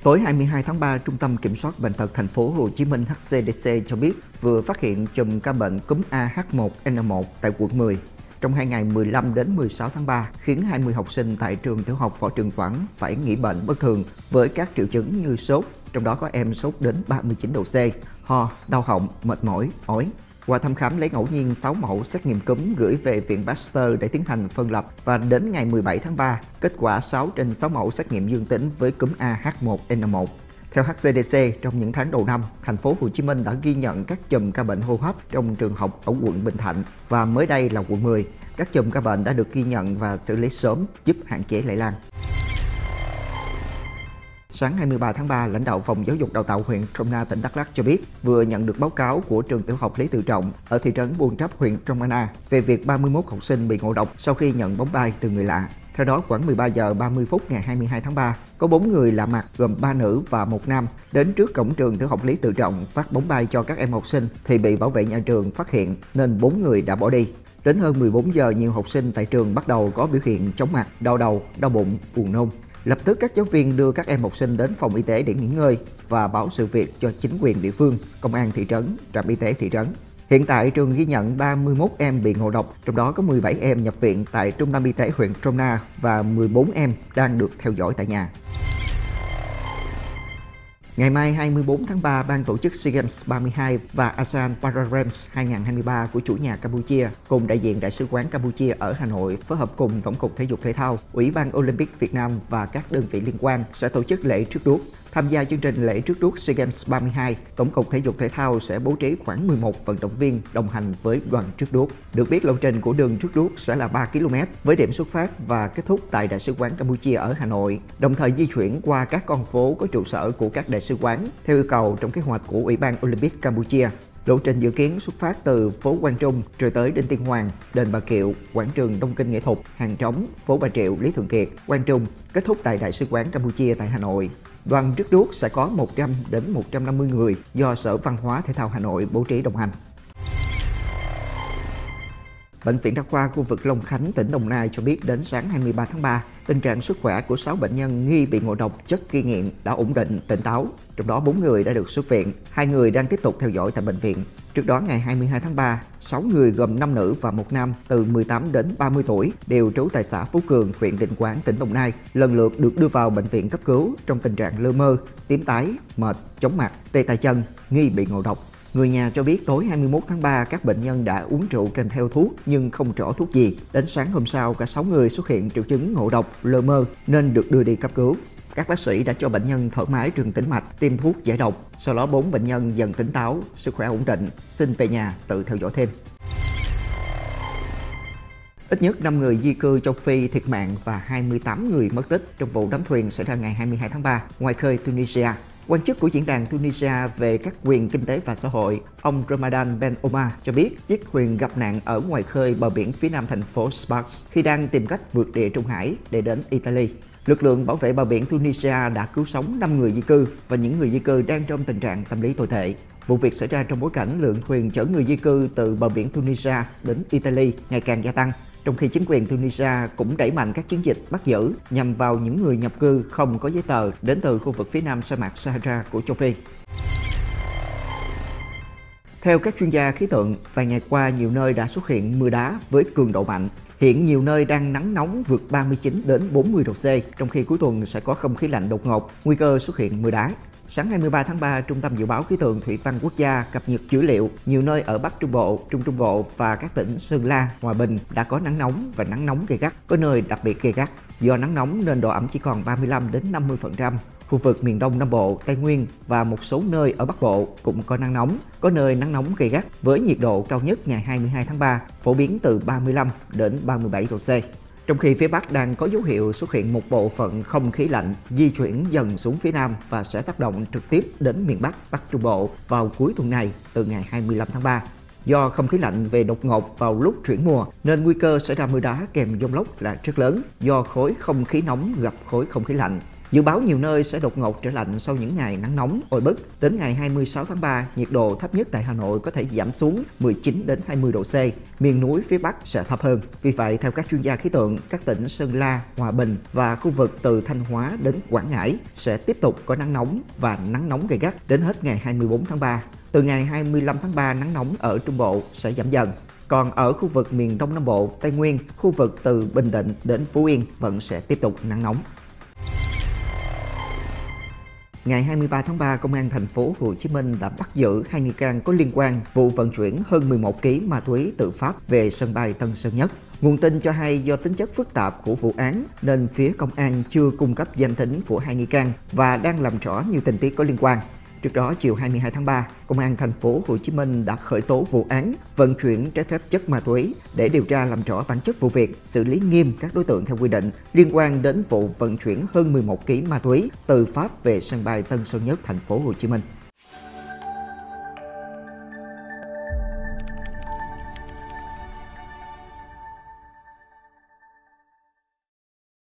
Tối 22 tháng 3, Trung tâm Kiểm soát Bệnh tật Thành phố Hồ Chí Minh (HCDC) cho biết vừa phát hiện chùm ca bệnh cúm AH1N1 tại quận 10. Trong 2 ngày 15 đến 16 tháng 3, khiến 20 học sinh tại trường tiểu học Võ Trường Toản phải nghỉ bệnh bất thường với các triệu chứng như sốt, trong đó có em sốt đến 39 độ C, ho, đau họng, mệt mỏi, ói. Qua thăm khám lấy ngẫu nhiên 6 mẫu xét nghiệm cúm gửi về Viện Pasteur để tiến hành phân lập và đến ngày 17 tháng 3, kết quả 6 trên 6 mẫu xét nghiệm dương tính với cúm AH1N1. Theo HCDC, trong những tháng đầu năm, thành phố Hồ Chí Minh đã ghi nhận các chùm ca bệnh hô hấp trong trường học ở quận Bình Thạnh và mới đây là quận 10. Các chùm ca bệnh đã được ghi nhận và xử lý sớm, giúp hạn chế lây lan. Sáng 23 tháng 3, lãnh đạo Phòng Giáo dục Đào tạo huyện Krông Na, tỉnh Đắk Lắk cho biết vừa nhận được báo cáo của trường tiểu học Lý Tự Trọng ở thị trấn Buôn Trấp, huyện Krông Na về việc 31 học sinh bị ngộ độc sau khi nhận bóng bay từ người lạ. Theo đó, khoảng 13 giờ 30 phút ngày 22 tháng 3, có 4 người lạ mặt gồm 3 nữ và 1 nam đến trước cổng trường tiểu học Lý Tự Trọng phát bóng bay cho các em học sinh thì bị bảo vệ nhà trường phát hiện nên 4 người đã bỏ đi. Đến hơn 14 giờ, nhiều học sinh tại trường bắt đầu có biểu hiện chóng mặt, đau đầu, đau bụng, buồn nôn. Lập tức các giáo viên đưa các em học sinh đến phòng y tế để nghỉ ngơi và báo sự việc cho chính quyền địa phương, công an thị trấn, trạm y tế thị trấn. Hiện tại trường ghi nhận 31 em bị ngộ độc, trong đó có 17 em nhập viện tại Trung tâm Y tế huyện Krông Na và 14 em đang được theo dõi tại nhà. Ngày mai 24 tháng 3, Ban tổ chức SEA Games 32 và ASEAN Para Games 2023 của chủ nhà Campuchia cùng đại diện Đại sứ quán Campuchia ở Hà Nội phối hợp cùng Tổng cục Thể dục Thể thao, Ủy ban Olympic Việt Nam và các đơn vị liên quan sẽ tổ chức lễ rước đuốc. Tham gia chương trình lễ rước đuốc SEA Games 32, Tổng cục Thể dục Thể thao sẽ bố trí khoảng 11 vận động viên đồng hành với đoàn rước đuốc. Được biết, lộ trình của đường rước đuốc sẽ là 3 km với điểm xuất phát và kết thúc tại Đại sứ quán Campuchia ở Hà Nội, đồng thời di chuyển qua các con phố có trụ sở của các đại sứ quán theo yêu cầu trong kế hoạch của Ủy ban Olympic Campuchia. Lộ trình dự kiến xuất phát từ phố Quang Trung rồi tới Đinh Tiên Hoàng, đền Bà Kiệu, quảng trường Đông Kinh Nghệ thuật, Hàng Trống, phố Bà Triệu, Lý Thường Kiệt, Quang Trung, kết thúc tại Đại sứ quán Campuchia tại Hà Nội. Đoàn rước đuốc sẽ có 100 đến 150 người do Sở Văn hóa Thể thao Hà Nội bố trí đồng hành. Bệnh viện Đa khoa khu vực Long Khánh, tỉnh Đồng Nai cho biết đến sáng 23 tháng 3, tình trạng sức khỏe của 6 bệnh nhân nghi bị ngộ độc chất gây nghiện đã ổn định, tỉnh táo. Trong đó 4 người đã được xuất viện, 2 người đang tiếp tục theo dõi tại bệnh viện. Trước đó ngày 22 tháng 3, 6 người gồm 5 nữ và 1 nam từ 18 đến 30 tuổi đều trú tại xã Phú Cường, huyện Định Quán, tỉnh Đồng Nai, lần lượt được đưa vào bệnh viện cấp cứu trong tình trạng lơ mơ, tím tái, mệt, chóng mặt, tê tay chân, nghi bị ngộ độc. Người nhà cho biết tối 21 tháng 3, các bệnh nhân đã uống rượu kèm theo thuốc nhưng không rõ thuốc gì. Đến sáng hôm sau, cả 6 người xuất hiện triệu chứng ngộ độc, lơ mơ nên được đưa đi cấp cứu. Các bác sĩ đã cho bệnh nhân thở máy truyền tĩnh mạch, tiêm thuốc giải độc. Sau đó 4 bệnh nhân dần tỉnh táo, sức khỏe ổn định, xin về nhà tự theo dõi thêm. Ít nhất 5 người di cư châu Phi thiệt mạng và 28 người mất tích trong vụ đắm thuyền xảy ra ngày 22 tháng 3 ngoài khơi Tunisia. Quan chức của Diễn đàn Tunisia về các quyền kinh tế và xã hội, ông Ramadan Ben Omar cho biết chiếc thuyền gặp nạn ở ngoài khơi bờ biển phía nam thành phố Sfax khi đang tìm cách vượt địa Trung Hải để đến Italy. Lực lượng bảo vệ bờ biển Tunisia đã cứu sống 5 người di cư và những người di cư đang trong tình trạng tâm lý tồi tệ. Vụ việc xảy ra trong bối cảnh lượng thuyền chở người di cư từ bờ biển Tunisia đến Italy ngày càng gia tăng, trong khi chính quyền Tunisia cũng đẩy mạnh các chiến dịch bắt giữ nhằm vào những người nhập cư không có giấy tờ đến từ khu vực phía nam sa mạc Sahara của châu Phi. Theo các chuyên gia khí tượng, vài ngày qua nhiều nơi đã xuất hiện mưa đá với cường độ mạnh. Hiện nhiều nơi đang nắng nóng vượt 39 đến 40 độ C, trong khi cuối tuần sẽ có không khí lạnh đột ngột, nguy cơ xuất hiện mưa đá. Sáng 23 tháng 3, Trung tâm Dự báo Khí tượng Thủy văn Quốc gia cập nhật dữ liệu nhiều nơi ở Bắc Trung Bộ, Trung Trung Bộ và các tỉnh Sơn La, Hòa Bình đã có nắng nóng và nắng nóng gay gắt, có nơi đặc biệt gay gắt. Do nắng nóng nên độ ẩm chỉ còn 35 đến 50%. Khu vực miền Đông Nam Bộ, Tây Nguyên và một số nơi ở Bắc Bộ cũng có nắng nóng, có nơi nắng nóng gay gắt với nhiệt độ cao nhất ngày 22 tháng 3 phổ biến từ 35 đến 37 độ C. Trong khi phía Bắc đang có dấu hiệu xuất hiện một bộ phận không khí lạnh di chuyển dần xuống phía Nam và sẽ tác động trực tiếp đến miền Bắc, Bắc Trung Bộ vào cuối tuần này từ ngày 25 tháng 3. Do không khí lạnh về đột ngột vào lúc chuyển mùa nên nguy cơ xảy ra mưa đá kèm dông lốc là rất lớn do khối không khí nóng gặp khối không khí lạnh. Dự báo nhiều nơi sẽ đột ngột trở lạnh sau những ngày nắng nóng oi bức. Đến ngày 26 tháng 3, nhiệt độ thấp nhất tại Hà Nội có thể giảm xuống 19 đến 20 độ C. Miền núi phía Bắc sẽ thấp hơn. Vì vậy, theo các chuyên gia khí tượng, các tỉnh Sơn La, Hòa Bình và khu vực từ Thanh Hóa đến Quảng Ngãi sẽ tiếp tục có nắng nóng và nắng nóng gay gắt đến hết ngày 24 tháng 3. Từ ngày 25 tháng 3, nắng nóng ở Trung Bộ sẽ giảm dần. Còn ở khu vực miền Đông Nam Bộ, Tây Nguyên, khu vực từ Bình Định đến Phú Yên vẫn sẽ tiếp tục nắng nóng. Ngày 23 tháng 3, Công an thành phố Hồ Chí Minh đã bắt giữ 2 nghi can có liên quan vụ vận chuyển hơn 11 kg ma túy từ Pháp về sân bay Tân Sơn Nhất. Nguồn tin cho hay do tính chất phức tạp của vụ án nên phía công an chưa cung cấp danh tính của 2 nghi can và đang làm rõ nhiều tình tiết có liên quan. Trước đó, chiều 22 tháng 3, Công an thành phố Hồ Chí Minh đã khởi tố vụ án vận chuyển trái phép chất ma túy để điều tra làm rõ bản chất vụ việc, xử lý nghiêm các đối tượng theo quy định liên quan đến vụ vận chuyển hơn 11 kg ma túy từ Pháp về sân bay Tân Sơn Nhất, thành phố Hồ Chí Minh.